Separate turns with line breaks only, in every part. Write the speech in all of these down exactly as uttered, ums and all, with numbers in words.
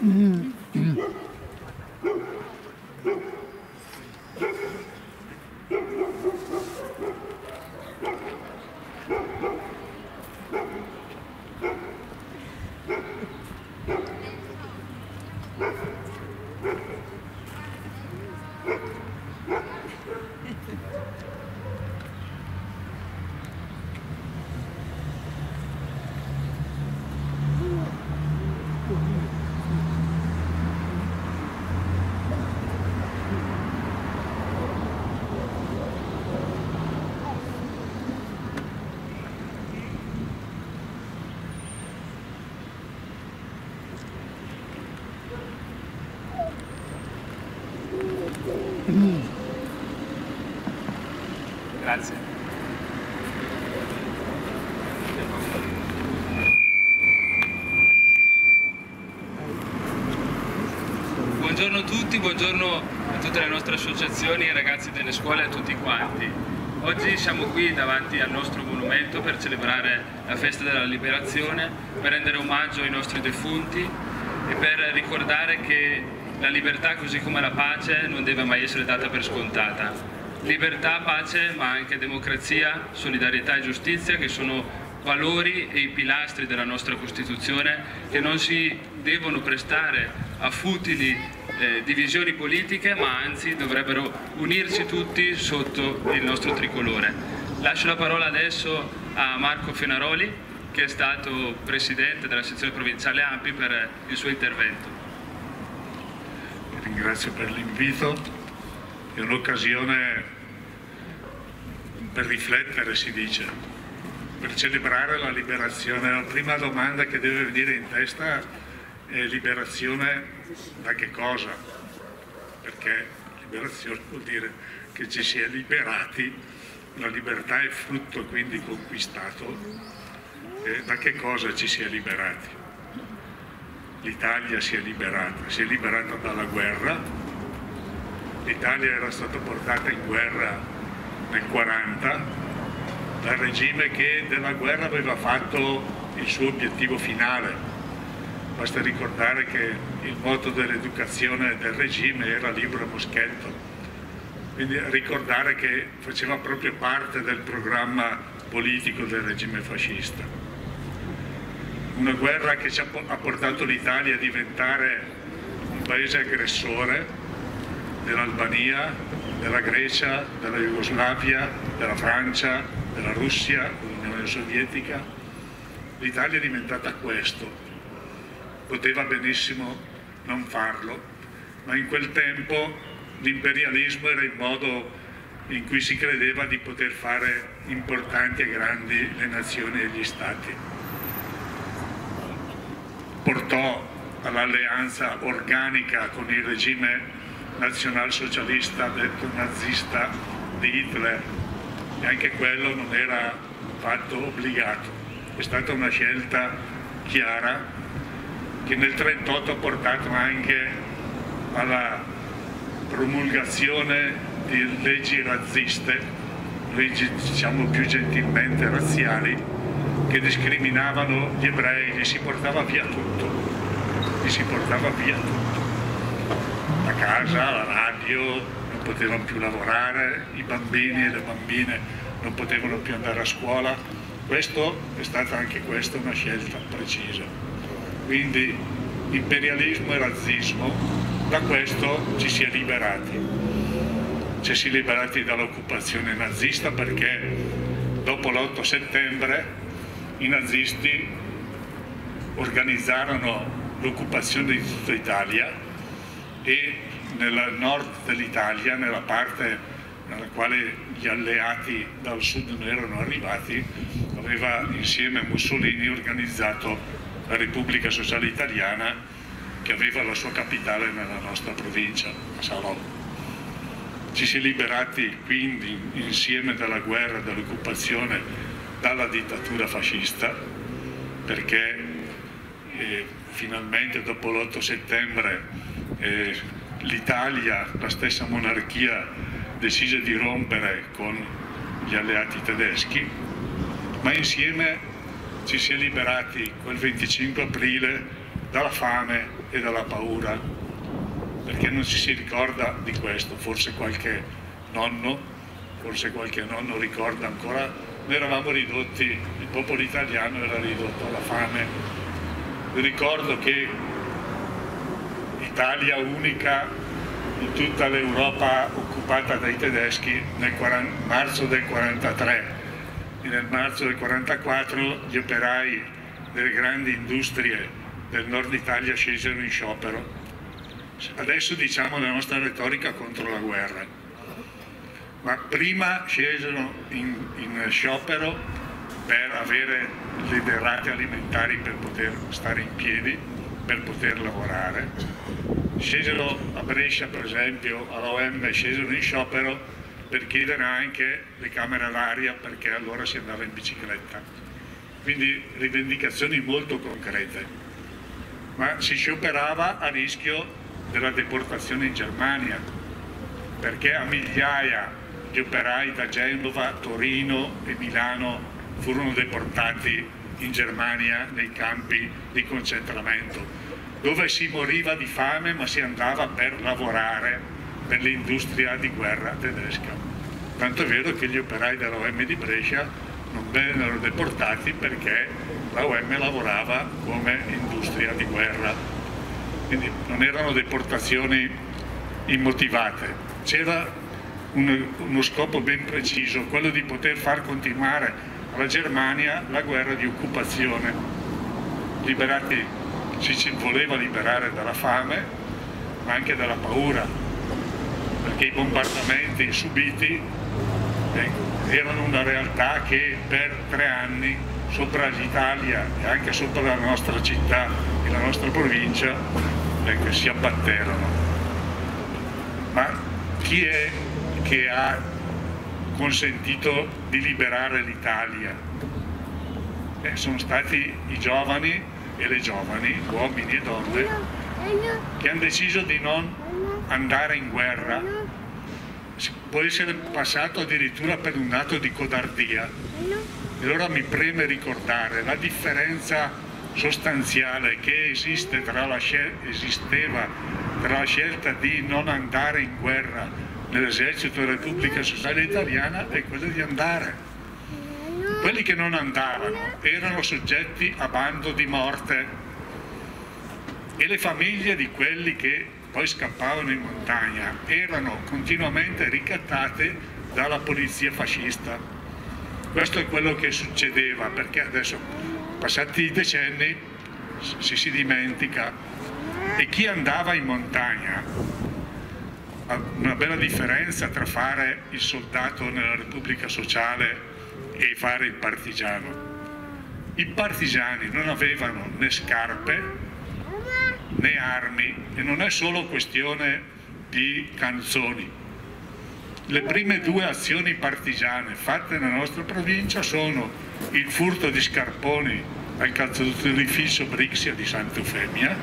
Grazie. Buongiorno a tutti, buongiorno a tutte le nostre associazioni, ai ragazzi delle scuole e a tutti quanti. Oggi siamo qui davanti al nostro monumento per celebrare la festa della liberazione, per rendere omaggio ai nostri defunti e per ricordare che la libertà, così come la pace, non deve mai essere data per scontata. Libertà, pace, ma anche democrazia, solidarietà e giustizia, che sono valori e i pilastri della nostra Costituzione, che non si devono prestare a futili eh, divisioni politiche, ma anzi dovrebbero unirci tutti sotto il nostro tricolore. Lascio la parola adesso a Marco Fenaroli, che è stato presidente della sezione provinciale A M P I, per il suo intervento.
Ringrazio per l'invito, è un'occasione per riflettere, si dice, per celebrare la liberazione. La prima domanda che deve venire in testa è: liberazione da che cosa? Perché liberazione vuol dire che ci si è liberati, la libertà è frutto quindi conquistato, e da che cosa ci si è liberati? L'Italia si è liberata, si è liberata dalla guerra. L'Italia era stata portata in guerra nel quaranta dal regime che della guerra aveva fatto il suo obiettivo finale. Basta ricordare che il motto dell'educazione del regime era libero moschetto, quindi ricordare che faceva proprio parte del programma politico del regime fascista. Una guerra che ci ha portato l'Italia a diventare un paese aggressore dell'Albania, della Grecia, della Jugoslavia, della Francia, della Russia, dell'Unione Sovietica. L'Italia è diventata questo. Poteva benissimo non farlo, ma in quel tempo l'imperialismo era il modo in cui si credeva di poter fare importanti e grandi le nazioni e gli stati. Portò all'alleanza organica con il regime nazionalsocialista, detto nazista, di Hitler, e anche quello non era fatto obbligato. È stata una scelta chiara che nel trentotto ha portato anche alla promulgazione di leggi razziste, leggi diciamo più gentilmente razziali, che discriminavano gli ebrei, gli si portava via tutto, gli si portava via tutto. La casa, la radio, non potevano più lavorare, i bambini e le bambine non potevano più andare a scuola. Questo è stata anche questa una scelta precisa. Quindi imperialismo e razzismo, da questo ci si è liberati. Ci si è liberati dall'occupazione nazista, perché dopo l'otto settembre i nazisti organizzarono l'occupazione di tutta Italia, e nel nord dell'Italia, nella parte nella quale gli alleati dal sud non erano arrivati, aveva insieme a Mussolini organizzato la Repubblica Sociale Italiana, che aveva la sua capitale nella nostra provincia, a Salò. Ci si è liberati quindi insieme dalla guerra, dall'occupazione, dalla dittatura fascista, perché eh, finalmente dopo l'otto settembre eh, l'Italia, la stessa monarchia, decise di rompere con gli alleati tedeschi, ma insieme ci si è liberati quel venticinque aprile dalla fame e dalla paura, perché non ci si ricorda di questo. Forse qualche nonno, forse qualche nonno ricorda ancora, noi eravamo ridotti, il popolo italiano era ridotto alla fame. Ricordo che Italia unica in tutta l'Europa occupata dai tedeschi nel marzo del quarantatré, e nel marzo del quarantaquattro gli operai delle grandi industrie del nord Italia scesero in sciopero. Adesso diciamo la nostra retorica contro la guerra, ma prima scesero in, in sciopero per avere le derrate alimentari per poter stare in piedi, per poter lavorare. Scesero a Brescia, per esempio, alla O M scesero in sciopero per chiedere anche le camere all'aria, perché allora si andava in bicicletta. Quindi rivendicazioni molto concrete, ma si scioperava a rischio della deportazione in Germania, perché a migliaia di operai da Genova, Torino e Milano furono deportati in Germania nei campi di concentramento, dove si moriva di fame ma si andava per lavorare per l'industria di guerra tedesca. Tanto è vero che gli operai della O M di Brescia non vennero deportati perché la O M lavorava come industria di guerra, quindi non erano deportazioni immotivate. C'era un, uno scopo ben preciso, quello di poter far continuare alla Germania la guerra di occupazione. Liberati, ci si voleva liberare dalla fame, ma anche dalla paura, perché i bombardamenti subiti ecco, erano una realtà che per tre anni sopra l'Italia e anche sopra la nostra città e la nostra provincia ecco, si abbatterono. Ma chi è che ha consentito di liberare l'Italia? Eh, sono stati i giovani e le giovani, uomini e donne, che hanno deciso di non andare in guerra. Può essere passato addirittura per un atto di codardia. E allora mi preme ricordare la differenza sostanziale che esiste tra la esisteva tra la scelta di non andare in guerra nell'esercito della Repubblica Sociale Italiana e quella di andare. Quelli che non andavano erano soggetti a bando di morte e le famiglie di quelli che poi scappavano in montagna erano continuamente ricattate dalla polizia fascista. Questo è quello che succedeva, perché adesso, passati i decenni, si si dimentica, e chi andava in montagna, una bella differenza tra fare il soldato nella Repubblica Sociale e fare il partigiano. I partigiani non avevano né scarpe né armi, e non è solo questione di canzoni. Le prime due azioni partigiane fatte nella nostra provincia sono il furto di scarponi al calzaturificio Brixia di Santa Eufemia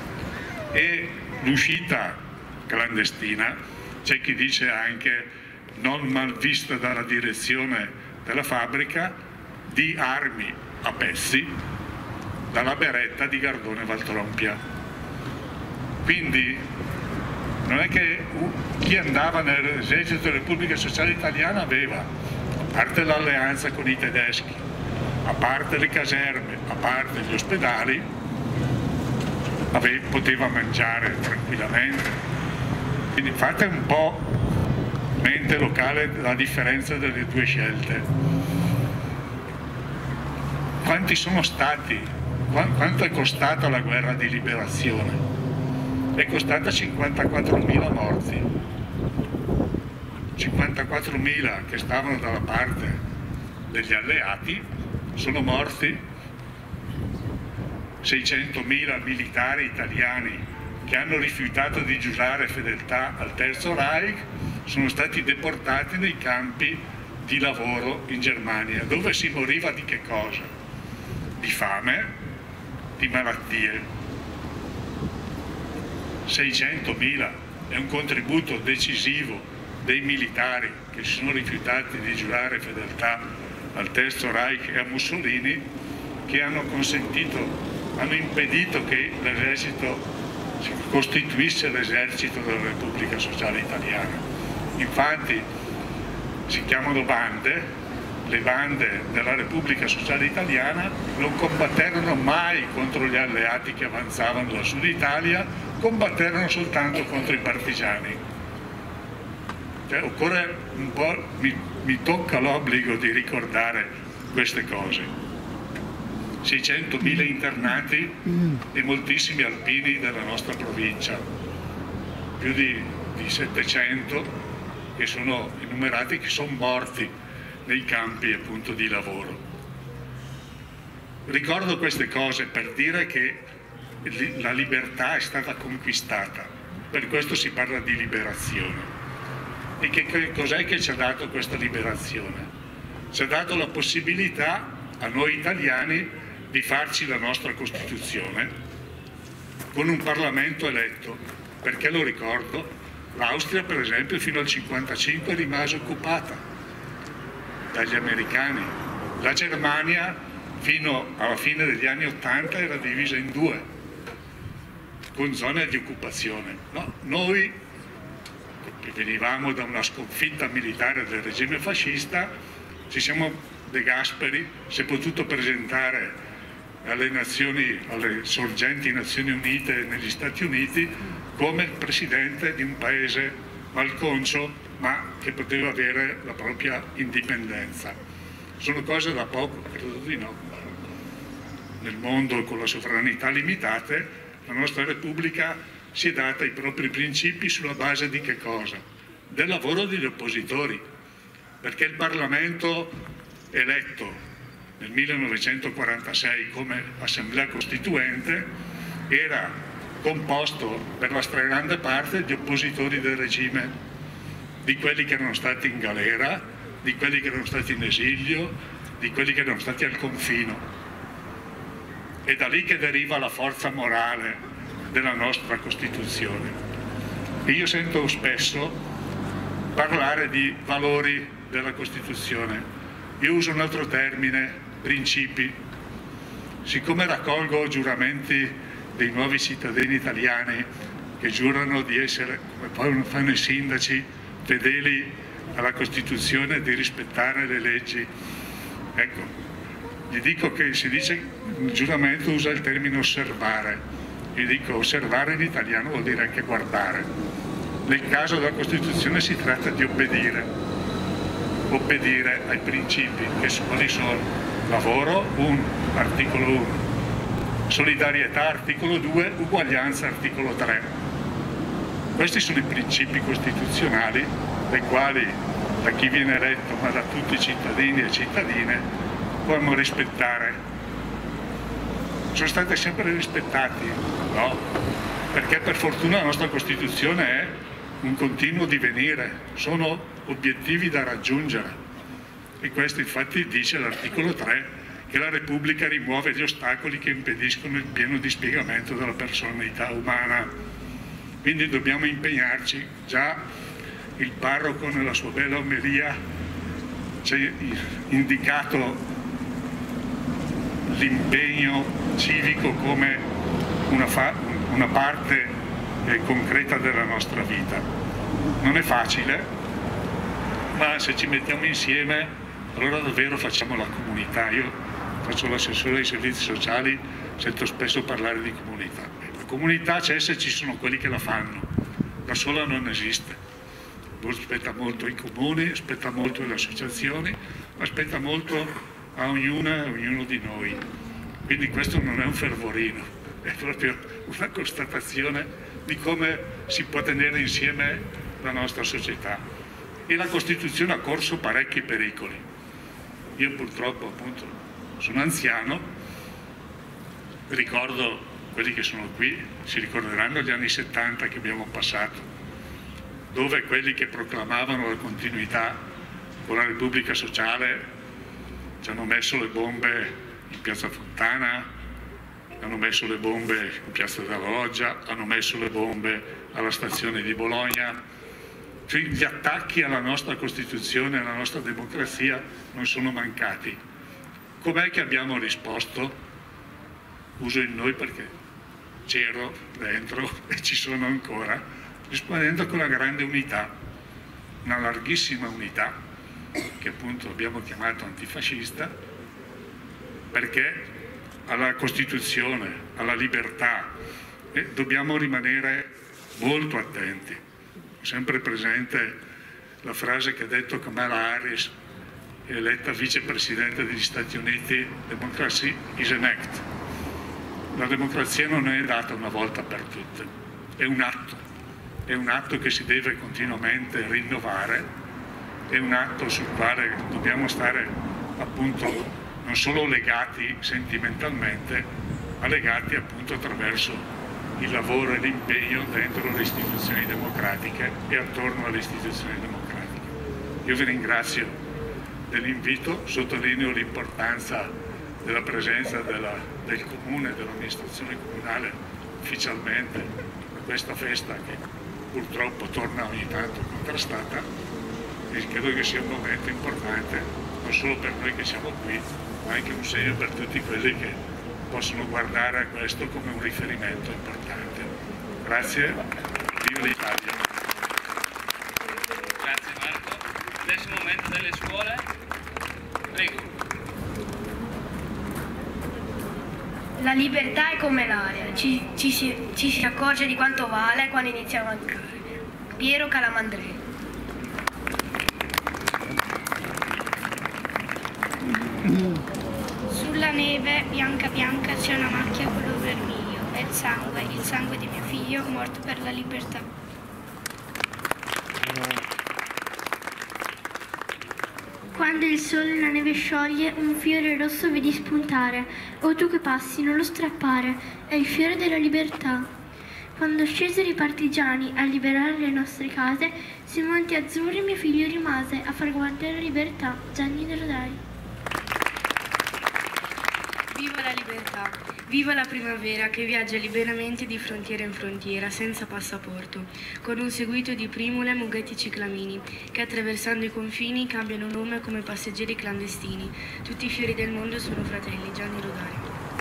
e l'uscita clandestina, c'è chi dice anche non mal vista dalla direzione della fabbrica, di armi a pezzi dalla beretta di Gardone Valtrompia. Quindi non è che chi andava nell'esercito della Repubblica Sociale Italiana aveva, a parte l'alleanza con i tedeschi, a parte le caserme, a parte gli ospedali, aveva, poteva mangiare tranquillamente. Quindi fate un po' mente locale la differenza delle due scelte. Quanti sono stati, quanto è costata la guerra di liberazione? È costata cinquantaquattromila morti, cinquantaquattromila che stavano dalla parte degli alleati, sono morti seicentomila militari italiani che hanno rifiutato di giurare fedeltà al Terzo Reich, sono stati deportati nei campi di lavoro in Germania, dove si moriva di che cosa? Di fame, di malattie. seicentomila è un contributo decisivo dei militari che si sono rifiutati di giurare fedeltà al Terzo Reich e a Mussolini, che hanno consentito, hanno impedito che l'esercito si costituisse l'esercito della Repubblica Sociale Italiana. Infatti si chiamano bande. Le bande della Repubblica Sociale Italiana non combatterono mai contro gli alleati che avanzavano dal Sud Italia, combatterono soltanto contro i partigiani. Cioè, occorre un po', mi, mi tocca l'obbligo di ricordare queste cose. seicentomila internati e moltissimi alpini della nostra provincia, più di, di settecento che sono enumerati, che sono morti nei campi appunto di lavoro. Ricordo queste cose per dire che la libertà è stata conquistata, per questo si parla di liberazione. E che cos'è che ci ha dato questa liberazione? Ci ha dato la possibilità a noi italiani di farci la nostra Costituzione con un Parlamento eletto, perché lo ricordo, l'Austria per esempio fino al cinquantacinque rimase occupata dagli americani, la Germania fino alla fine degli anni ottanta era divisa in due, con zone di occupazione. No, noi, che venivamo da una sconfitta militare del regime fascista, ci siamo, De Gasperi si è potuto presentare alle, nazioni, alle sorgenti Nazioni Unite negli Stati Uniti come presidente di un paese malconcio, ma che poteva avere la propria indipendenza. Sono cose da poco, credo di no. Nel mondo con la sovranità limitate, la nostra Repubblica si è data i propri principi sulla base di che cosa? Del lavoro degli oppositori, perché il Parlamento eletto nel millenovecentoquarantasei come Assemblea Costituente era composto per la stragrande parte di oppositori del regime, di quelli che erano stati in galera, di quelli che erano stati in esilio, di quelli che erano stati al confino. È da lì che deriva la forza morale della nostra Costituzione. E io sento spesso parlare di valori della Costituzione. Io uso un altro termine, principi. Siccome raccolgo giuramenti dei nuovi cittadini italiani che giurano di essere, come poi fanno i sindaci, fedeli alla Costituzione e di rispettare le leggi. Ecco, gli dico che si dice, il giuramento usa il termine osservare. Gli dico, osservare in italiano vuol dire anche guardare. Nel caso della Costituzione si tratta di obbedire, obbedire ai principi, che quali sono? Lavoro, un, articolo uno, solidarietà, articolo due, uguaglianza, articolo tre. Questi sono i principi costituzionali dai quali, da chi viene eletto, ma da tutti i cittadini e cittadine, dobbiamo rispettare. Sono stati sempre rispettati, no? Perché per fortuna la nostra Costituzione è un continuo divenire, sono obiettivi da raggiungere. E questo infatti dice l'articolo tre che la Repubblica rimuove gli ostacoli che impediscono il pieno dispiegamento della personalità umana. Quindi dobbiamo impegnarci. Già il parroco nella sua bella omelia ci ha indicato l'impegno civico come una, una parte eh, concreta della nostra vita. Non è facile, ma se ci mettiamo insieme allora davvero facciamo la comunità. Io faccio l'assessore ai servizi sociali, sento spesso parlare di comunità. La comunità c'è se ci sono quelli che la fanno, da sola non esiste. Aspetta molto i comuni, aspetta molto le associazioni, aspetta molto a ognuna e ognuno di noi. Quindi questo non è un fervorino, è proprio una constatazione di come si può tenere insieme la nostra società. E la Costituzione ha corso parecchi pericoli. Io purtroppo appunto sono anziano, ricordo, quelli che sono qui si ricorderanno gli anni settanta che abbiamo passato, dove quelli che proclamavano la continuità con la Repubblica Sociale ci hanno messo le bombe in Piazza Fontana, hanno messo le bombe in Piazza della Loggia, hanno messo le bombe alla stazione di Bologna. Cioè, gli attacchi alla nostra Costituzione, alla nostra democrazia non sono mancati. Com'è che abbiamo risposto? Uso il noi perché c'ero dentro e ci sono ancora, rispondendo con la grande unità, una larghissima unità, che appunto abbiamo chiamato antifascista, perché alla Costituzione, alla libertà, eh, dobbiamo rimanere molto attenti. Ho sempre presente la frase che ha detto Kamala Harris, eletta vicepresidente degli Stati Uniti: "Democracy is an act". La democrazia non è data una volta per tutte, è un atto, è un atto che si deve continuamente rinnovare, è un atto sul quale dobbiamo stare appunto non solo legati sentimentalmente, ma legati appunto attraverso il lavoro e l'impegno dentro le istituzioni democratiche e attorno alle istituzioni democratiche. Io vi ringrazio dell'invito, sottolineo l'importanza della presenza della, del Comune, dell'amministrazione comunale ufficialmente a questa festa che purtroppo torna ogni tanto contrastata, e credo che sia un momento importante non solo per noi che siamo qui, ma anche un segno per tutti quelli che possono guardare a questo come un riferimento importante. Grazie, viva l'Italia.
Grazie Marco. Adesso è il momento delle scuole. Prego.
La libertà è come l'aria, ci, ci, si, ci si accorge di quanto vale quando inizia a mancare. Piero Calamandrei.
Sulla neve bianca bianca c'è una macchia color vermiglio, è il sangue, il sangue di mio figlio morto per la libertà.
Quando il sole e la neve scioglie, un fiore rosso vedi spuntare, o tu che passi non lo strappare, è il fiore della libertà. Quando scesero i partigiani a liberare le nostre case, sui monti azzurri mio figlio rimase a far guardare la libertà. Gianni Rodari.
Viva la libertà, viva la primavera che viaggia liberamente di frontiera in frontiera senza passaporto, con un seguito di primule, mughetti ciclamini, che attraversando i confini cambiano nome come passeggeri clandestini. Tutti i fiori del mondo sono fratelli. Gianni Rodari.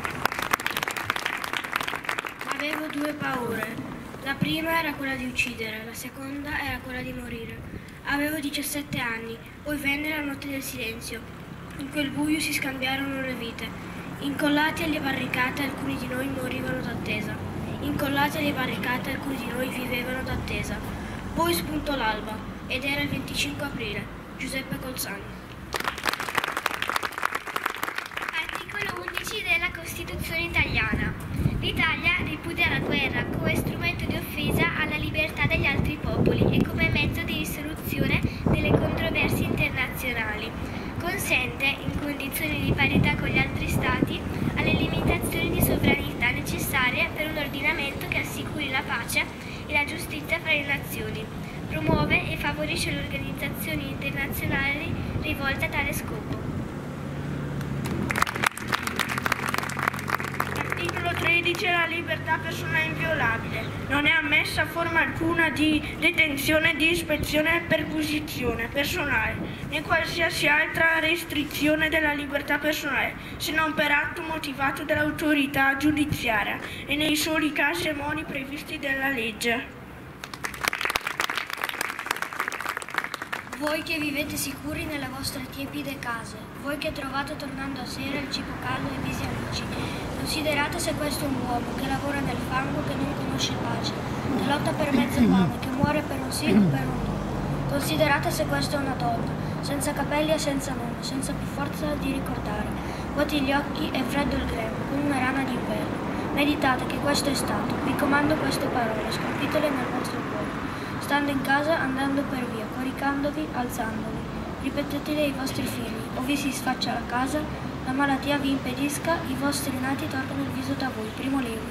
Avevo due paure. La prima era quella di uccidere, la seconda era quella di morire. Avevo diciassette anni, poi venne la notte del silenzio. In quel buio si scambiarono le vite. Incollati alle barricate alcuni di noi morivano d'attesa. Incollati alle barricate alcuni di noi vivevano d'attesa. Poi spuntò l'alba ed era il venticinque aprile. Giuseppe Colzani.
Articolo undici della Costituzione italiana. L'Italia ripudia la guerra come strumento di offesa alla libertà degli altri popoli e come mezzo di risoluzione delle controversie internazionali. Consente, in condizioni di parità con gli altri Stati, alle limitazioni di sovranità necessarie per un ordinamento che assicuri la pace e la giustizia fra le nazioni. Promuove e favorisce le organizzazioni internazionali rivolte a tale scopo.
Articolo tredici. La libertà personale è inviolabile. Non è ammessa forma alcuna di detenzione, di ispezione e perquisizione personale, né qualsiasi altra restrizione della libertà personale, se non per atto motivato dall'autorità giudiziaria e nei soli casi e modi previsti dalla legge.
Voi che vivete sicuri nelle vostre tiepide case, voi che trovate tornando a sera il cibo caldo e i visi amici, considerate se questo è un uomo che lavora nel fango, che non conosce pace, che lotta per mezzo pane, che muore per un sì o per un no. Considerate se questa è una donna, senza capelli e senza nome, senza più forza di ricordare, vuoti gli occhi e freddo il grembo, come una rana d'inverno. Meditate che questo è stato, vi comando queste parole, scolpitele nel vostro cuore. Stando in casa, andando per via, coricandovi, alzandovi. Ripetetele ai vostri figli, o vi si sfaccia la casa, la malattia vi impedisca, i vostri nati tornano il viso da voi. Primo Levi.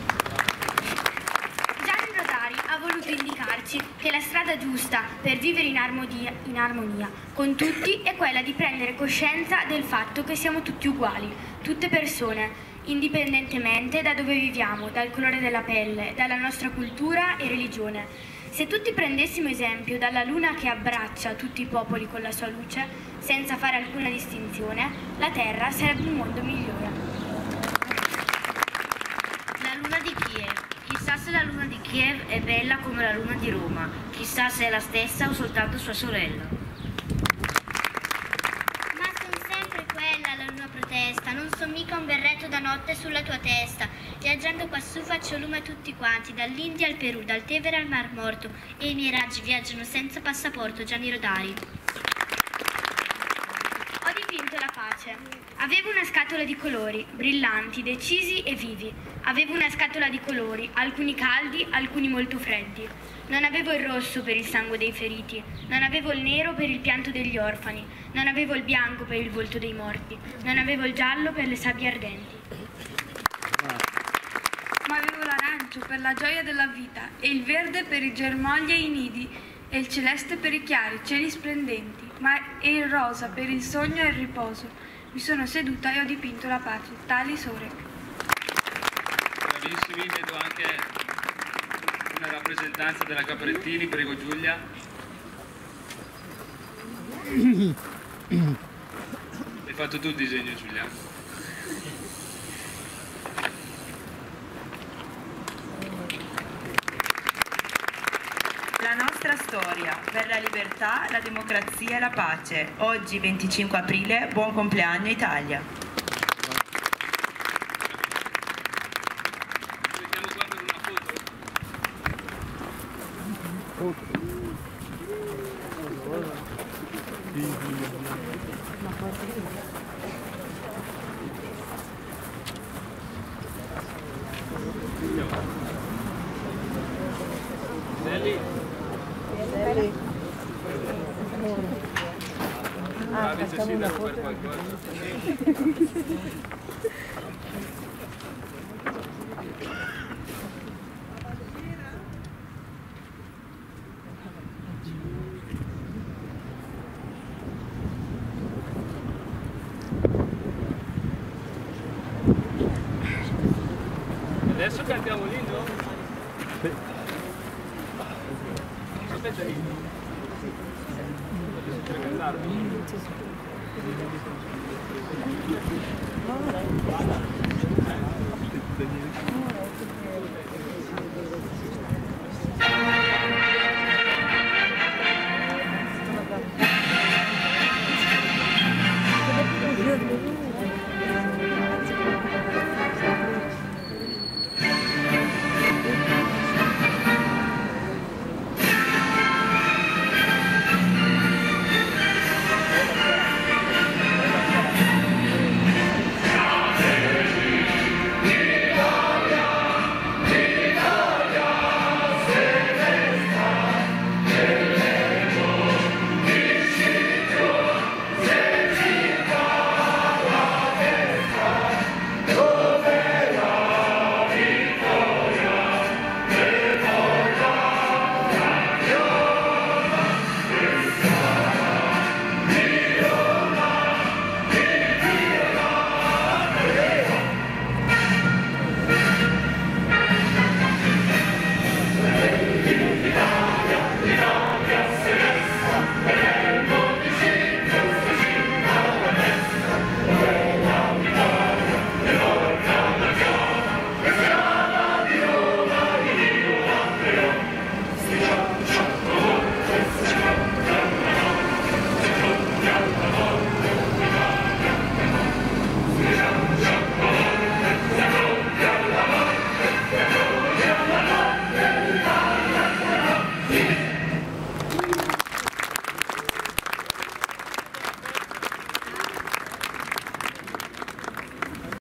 Gianni Rodari ha voluto indicarci che la strada giusta per vivere in armonia, in armonia con tutti è quella di prendere coscienza del fatto che siamo tutti uguali, tutte persone, indipendentemente da dove viviamo, dal colore della pelle, dalla nostra cultura e religione. Se tutti prendessimo esempio dalla luna che abbraccia tutti i popoli con la sua luce, senza fare alcuna distinzione, la Terra sarebbe un mondo migliore.
La luna di chi è? Kiev è bella come la luna di Roma, chissà se è la stessa o soltanto sua sorella.
Ma son sempre quella la luna protesta, non son mica un berretto da notte sulla tua testa. Viaggiando quassù faccio lume a tutti quanti, dall'India al Perù, dal Tevere al Mar Morto, e i miei raggi viaggiano senza passaporto. Gianni Rodari. Ho dipinto la pace. Avevo una scatola di colori, brillanti, decisi e vivi. Avevo una scatola di colori, alcuni caldi, alcuni molto freddi. Non avevo il rosso per il sangue dei feriti, non avevo il nero per il pianto degli orfani, non avevo il bianco per il volto dei morti, non avevo il giallo per le sabbie ardenti.
Ma avevo l'arancio per la gioia della vita, e il verde per i germogli e i nidi, e il celeste per i chiari cieli splendenti, ma e il rosa per il sogno e il riposo. Mi sono seduta e ho dipinto la pace. Tali Sorek.
Bravissimi, vedo anche una rappresentanza della Caprettini, prego Giulia. Hai fatto tu il disegno, Giulia?
La nostra storia per la libertà, la democrazia e la pace. Oggi venticinque aprile, buon compleanno Italia.
Mettiamo qua per una foto. Nelly. Bravi Cecilia per qualcosa. Adesso cantiamo l'inno? Sì. Sapete l'inno? Per cantarlo?